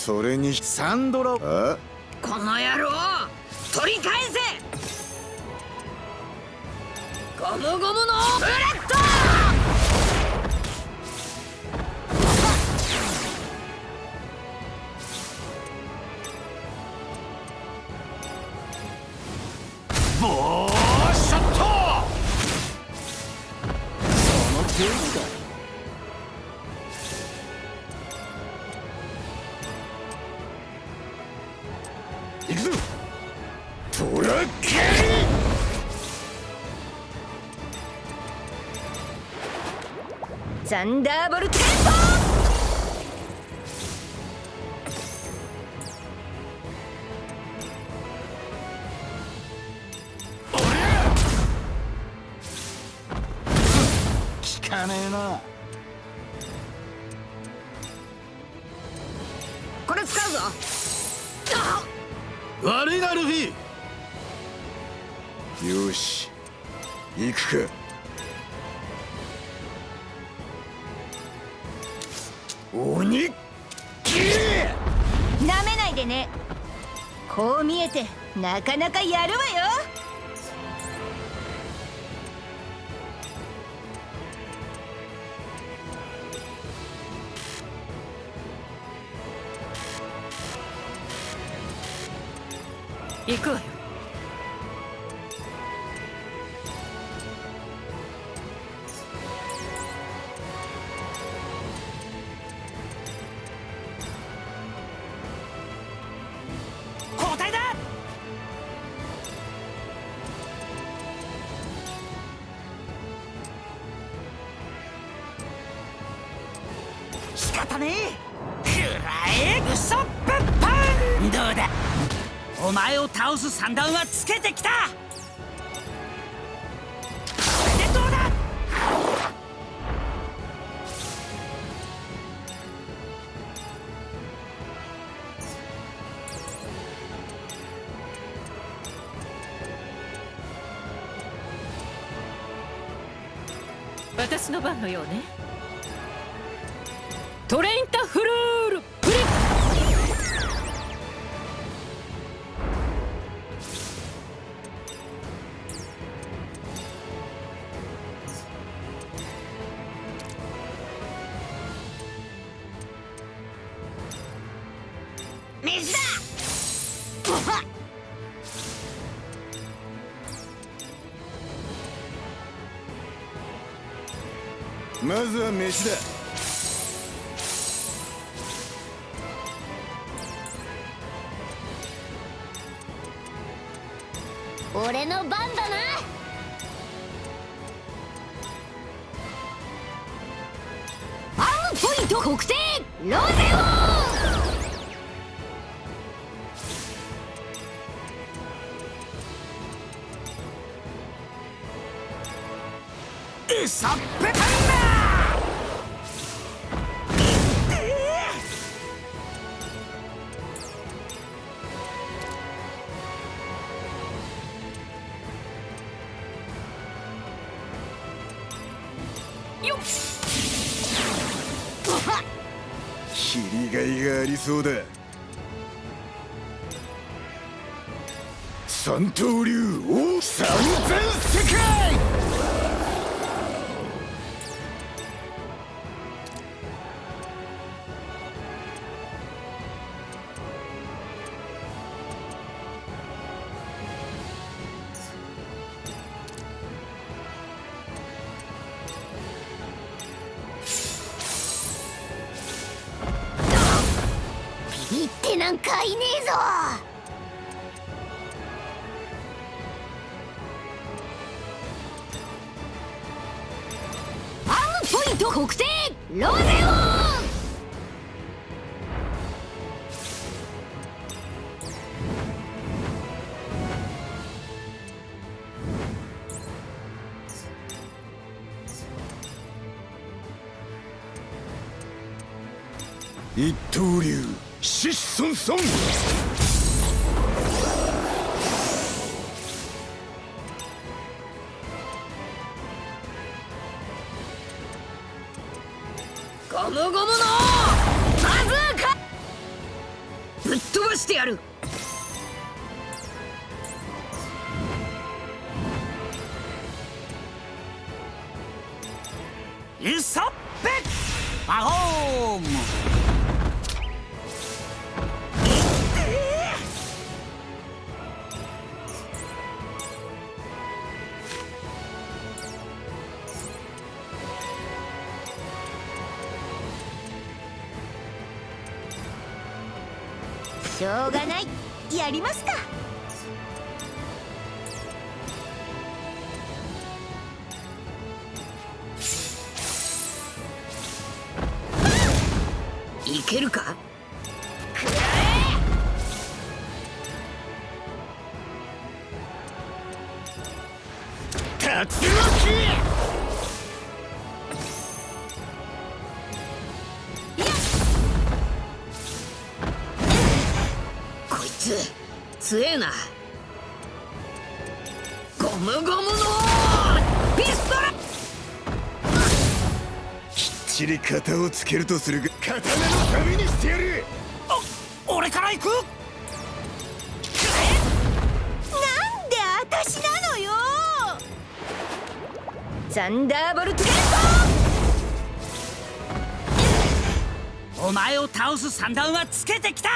それにサンドラ、あ、 この野郎取り返せ。ゴムゴムのブレッド。 ボーショット。その程度だ。行くぞ。トラッキー。 サンダーボルテント。聞かねえな。 これ使うぞ。 悪いなルフィ。よし行くか。鬼っきー。 なめないでね。こう見えてなかなかやるわよ。行くわよ。交代だ。仕方ねえ。くらえウソップパン。どうだ、お前を倒す算段はつけてきた。これでどうだ。私の番のようね。トレインタフルールプリッ。水だ。 まずは飯だ。 俺の番だな。アウトポイント確定。ロゼオ。さっぺたんだ。よっ。 切りがいがありそうだ。三刀流王三千世界。 ビビってなんかいねえぞ。ポイント確定。ロゼオ。 一刀流シソンソン。ゴムゴムのバズーカ。 ばしてやる。イソッペパフォーム。 しょうがない、やりますか。 いけるか。 竜巻。 こいつ強えな。ゴムゴムのピストル。 きっちり型をつけるとするが、刀のためにしてやる。 俺から行く。 なんで私なのよ。サンダーボルトゲット。お前を倒す算段はつけてきた。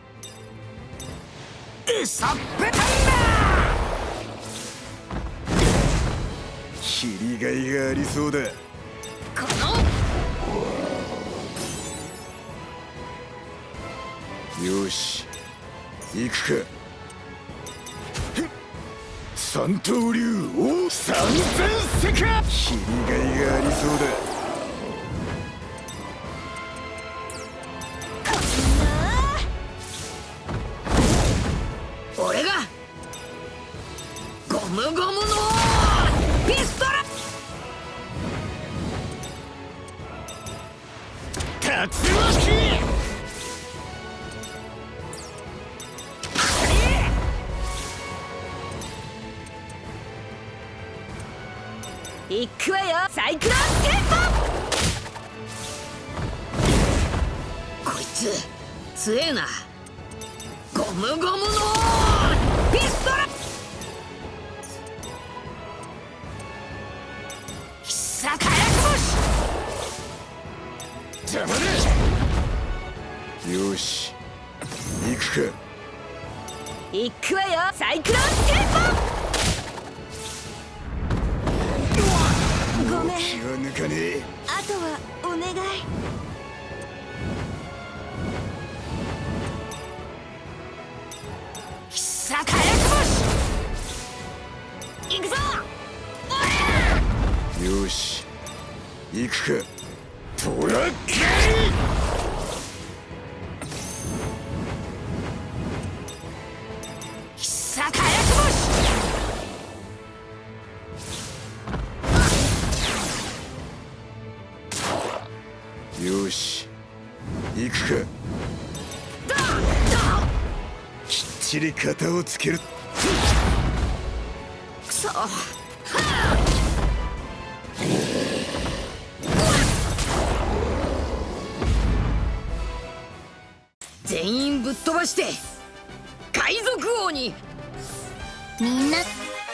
ウソップタンだ。 切りがいがありそうだ。 このよし、行くか。三刀流王三千世界。切りがいがありそうだ。 俺がゴムゴムのピストル。 竜巻。 行くわよ、サイクロンスケーこいつ強えな。ゴムゴムのピストル。必殺火薬星。 邪魔だ。よし、行くか。 行くわよ、サイクロンスケーごめん、 気は抜かねえ。 あとはお願い。 必殺火薬星。行くぞ。 よし、行くか。トラッキー。 必殺火薬星。 よし、行くか。きっちり型をつける。 くそ。全員ぶっ飛ばして海賊王に。 みんな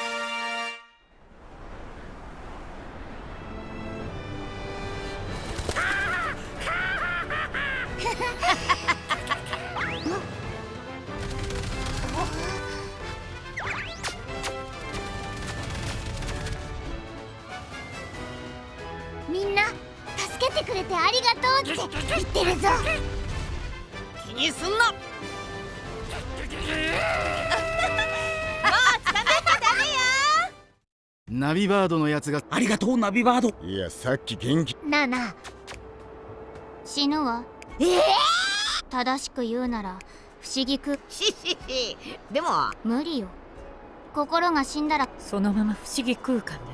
みんな助けてくれてありがとうって言ってるぞ。 気にすんな。 ナビバードのやつが。 ありがとうナビバード。 いや、さっき元気。 なあなあ、死ぬわ。正しく言うなら不思議く。 でも無理よ。心が死んだらそのまま不思議空間に